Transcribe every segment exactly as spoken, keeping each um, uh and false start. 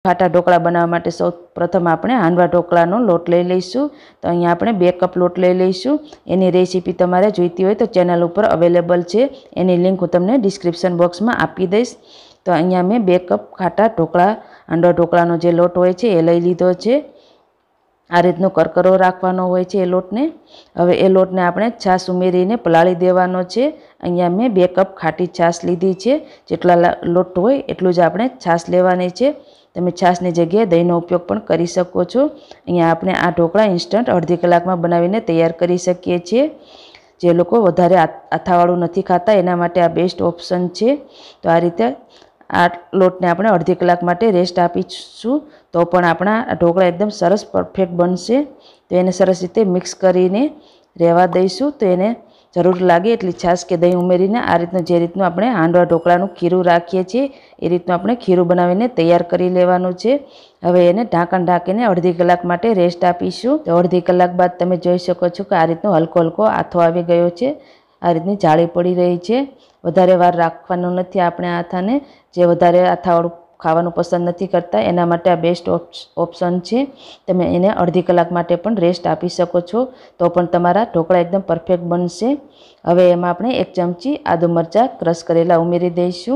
ખાટા ઢોકળા બનાવવા માટે સૌ પ્રથમ આપણે હાંડવા ઢોકળાનો લોટ લઈ લઈશું। તો અહીંયા આપણે બે કપ લોટ લઈ લઈશું। એની રેસીપી તમારે જોઈતી હોય તો ચેનલ ઉપર અવેલેબલ છે, એની લિંક હું તમને ડિસ્ક્રિપ્શન બોક્સમાં આપી દઈશ। તો અહીંયા મેં બે કપ ખાટા ઢોકળા હાંડવા ઢોકળાનો જે લોટ હોય છે એ લઈ લીધો છે। આ રીતનો કરકરો રાખવાનો હોય છે એ લોટને। હવે એ લોટને આપણે છાશ ઉમેરીને પલાળી દેવાનો છે। અહીંયા મેં બે કપ ખાટી છાશ લીધી છે। જેટલા લોટ હોય એટલું જ આપણે છાશ લેવાની છે। તમે છાશની જગ્યાએ દહીંનો ઉપયોગ પણ કરી શકો છો। અહીંયા આપણે આ ઢોકળા ઇન્સ્ટન્ટ અડધી કલાકમાં બનાવીને તૈયાર કરી શકીએ છીએ। જે લોકો વધારે આથાવાળું નથી ખાતા એના માટે આ બેસ્ટ ઓપ્શન છે। તો આ રીતે આ લોટને આપણે અડધી કલાક માટે રેસ્ટ આપીશું તો પણ આપણા ઢોકળા એકદમ સરસ પરફેક્ટ બનશે। તો એને સરસ રીતે મિક્સ કરીને રહેવા દઈશું। તો એને જરૂર લાગે એટલી છાશ કે દહીં ઉમેરીને આ રીતનું જે રીતનું આપણે હાંડવા ઢોકળાનું ખીરું રાખીએ છીએ એ રીતનું આપણે ખીરું બનાવીને તૈયાર કરી લેવાનું છે। હવે એને ઢાંકણ ઢાંકીને અડધી કલાક માટે રેસ્ટ આપીશું। તો અડધી કલાક બાદ તમે જોઈ શકો છો કે આ રીતનો હલકો હલકો આથો આવી ગયો છે। આ રીતની જાળી પડી રહી છે। વધારે વાર રાખવાનું નથી આપણે આથાને। જે વધારે આથાવાળું ખાવાનું પસંદ નથી કરતા એના માટે આ બેસ્ટ ઓપ્શન છે। તમે એને અડધી કલાક માટે પણ રેસ્ટ આપી શકો છો તો પણ તમારા ઢોકળા એકદમ પરફેક્ટ બનશે। હવે એમાં આપણે એક ચમચી આદુ મરચાં ક્રશ કરેલા ઉમેરી દઈશું।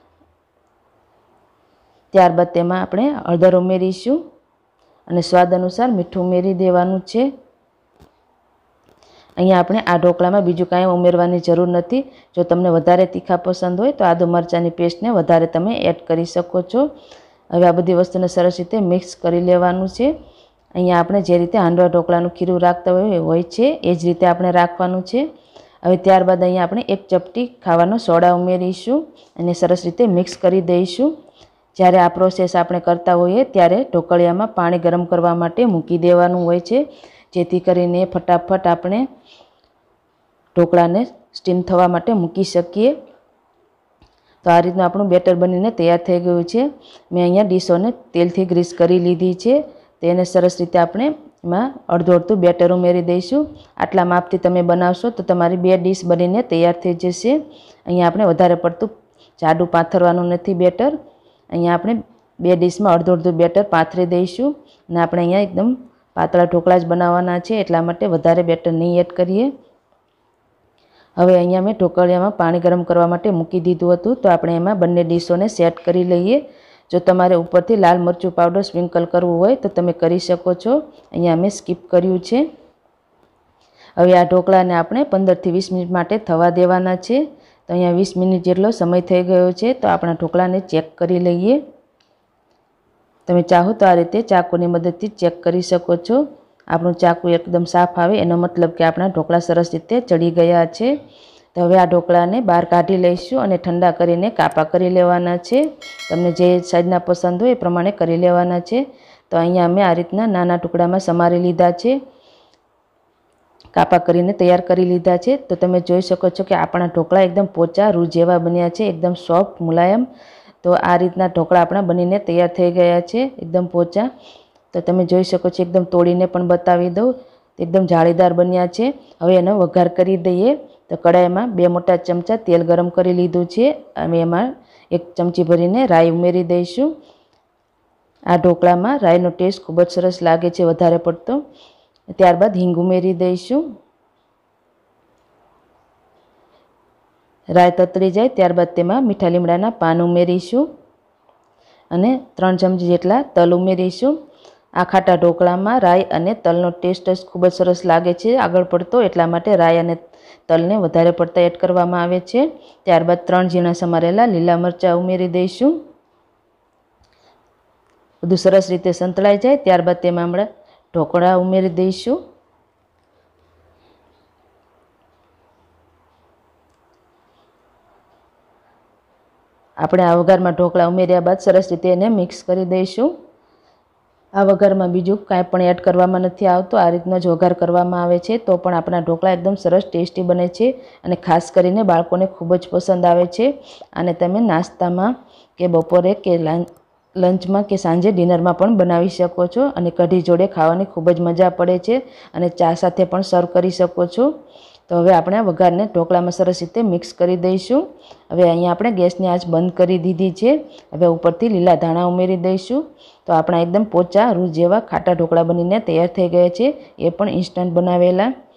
ત્યારબાદ તેમાં આપણે હળદર ઉમેરીશું અને સ્વાદ અનુસાર મીઠું ઉમેરી દેવાનું છે। અહીંયા આપણે આ ઢોકળામાં બીજું કાંઈ ઉમેરવાની જરૂર નથી। જો તમને વધારે તીખા પસંદ હોય તો આદુ મરચાંની પેસ્ટને વધારે તમે એડ કરી શકો છો। હવે આ બધી વસ્તુને સરસ રીતે મિક્સ કરી લેવાનું છે। અહીંયા આપણે જે રીતે હાંડવા ઢોકળાનું ખીરું રાખતા હોય હોય છે એ જ રીતે આપણે રાખવાનું છે। હવે ત્યારબાદ અહીંયા આપણે એક ચપટી ખાવાનો સોડા ઉમેરીશું અને સરસ રીતે મિક્સ કરી દઈશું। જ્યારે આ પ્રોસેસ આપણે કરતા હોઈએ ત્યારે ઢોકળિયામાં પાણી ગરમ કરવા માટે મૂકી દેવાનું હોય છે, જેથી કરીને ફટાફટ આપણે ઢોકળાને સ્ટીમ થવા માટે મૂકી શકીએ। તો આ રીતનું આપણું બેટર બનીને તૈયાર થઈ ગયું છે। મેં અહીંયા ડીશોને તેલથી ગ્રીસ કરી લીધી છે। તેને સરસ રીતે આપણે એમાં અડધું અડધું બેટર ઉમેરી દઈશું। આટલા માપથી તમે બનાવશો તો તમારી બે ડીશ બનીને તૈયાર થઈ જશે। અહીંયા આપણે વધારે પડતું જાડું પાથરવાનું નથી બેટર। અહીંયા આપણે બે ડીશમાં અડધું અડધું બેટર પાથરી દઈશું અને આપણે અહીંયા એકદમ પાતળા ઢોકળા જ બનાવવાના છે એટલા માટે વધારે બેટર નહીં એડ કરીએ। હવે અહીંયા મેં ઢોકળિયામાં પાણી ગરમ કરવા માટે મૂકી દીધું હતું તો આપણે એમાં બંને ડીશોને સેટ કરી લઈએ। જો તમારે ઉપરથી લાલ મરચું પાવડર સ્પ્રિંકલ કરવું હોય તો તમે કરી શકો છો। અહીંયા મેં સ્કીપ કર્યું છે। હવે આ ઢોકળાને આપણે પંદરથી વીસ મિનિટ માટે થવા દેવાના છે। તો અહીંયા વીસ મિનિટ જેટલો સમય થઈ ગયો છે। તો આપણા ઢોકળાને ચેક કરી લઈએ। તમે ચાહો તો આ રીતે ચાકુની મદદથી ચેક કરી શકો છો। આપણું ચાકુ એકદમ સાફ આવે એનો મતલબ કે આપણા ઢોકળા સરસ રીતે ચડી ગયા છે। તો હવે આ ઢોકળાને બહાર કાઢી લઈશું અને ઠંડા કરીને કાપા કરી લેવાના છે। તમને જે સાઈઝના પસંદ હોય એ પ્રમાણે કરી લેવાના છે। તો અહીંયા અમે આ રીતના નાના ટુકડામાં સમારી લીધા છે, કાપા કરીને તૈયાર કરી લીધા છે। તો તમે જોઈ શકો છો કે આપણા ઢોકળા એકદમ પોચા રૂ જેવા બન્યા છે, એકદમ સોફ્ટ મુલાયમ। તો આ રીતના ઢોકળા આપણા બનીને તૈયાર થઈ ગયા છે, એકદમ પોચા। તો તમે જોઈ શકો છો, એકદમ તોડીને પણ બતાવી દઉં, એકદમ જાળીદાર બન્યા છે। હવે એનો વઘાર કરી દઈએ। તો કડાઈમાં બે મોટા ચમચા તેલ ગરમ કરી લીધું છે અને એમાં એક ચમચી ભરીને રાઈ ઉમેરી દઈશું। આ ઢોકળામાં રાઈનો ટેસ્ટ ખૂબ જ સરસ લાગે છે વધારે પડતો। ત્યારબાદ હિંગ ઉમેરી દઈશું। રાઈ તતળી જાય ત્યારબાદ તેમાં મીઠા લીમડાના પાન ઉમેરીશું અને ત્રણ ચમચી જેટલા તલ ઉમેરીશું। આ ખાટા ઢોકળામાં રાઈ અને તલનો ટેસ્ટ જ ખૂબ જ સરસ લાગે છે આગળ પડતો, એટલા માટે રાઈ અને તલને વધારે પડતા એડ કરવામાં આવે છે। ત્યારબાદ ત્રણ ઝીણા સમારેલા લીલા મરચાં ઉમેરી દઈશું। બધું સરસ રીતે સંતળાઈ જાય ત્યારબાદ તેમાં આપણે ઢોકળા ઉમેરી દઈશું। આપણે આ વઘારમાં ઢોકળા ઉમેર્યા બાદ સરસ રીતે એને મિક્સ કરી દઈશું। આ વઘારમાં બીજું કાંઈ પણ એડ કરવામાં નથી આવતું, આ રીતનો જ વઘાર કરવામાં આવે છે તો પણ આપણા ઢોકળા એકદમ સરસ ટેસ્ટી બને છે અને ખાસ કરીને બાળકોને ખૂબ જ પસંદ આવે છે। અને તમે નાસ્તામાં કે બપોરે કે લંચમાં કે સાંજે ડિનરમાં પણ બનાવી શકો છો અને કઢી જોડે ખાવાની ખૂબ જ મજા પડે છે અને ચા સાથે પણ સર્વ કરી શકો છો। તો તો હવે આપણે વઘારને ઢોકળામાં સરસ રીતે મિક્સ કરી દઈશું. હવે અહીંયા આપણે ગેસની આંચ બંધ કરી દીધી છે. હવે ઉપરથી લીલા ધાણા ઉમેરી દઈશું. તો આપણા એકદમ પોચા રૂ જેવા ખાટા ઢોકળા બનીને તૈયાર થઈ ગયા છે, એ પણ ઇન્સ્ટન્ટ બનાવેલા.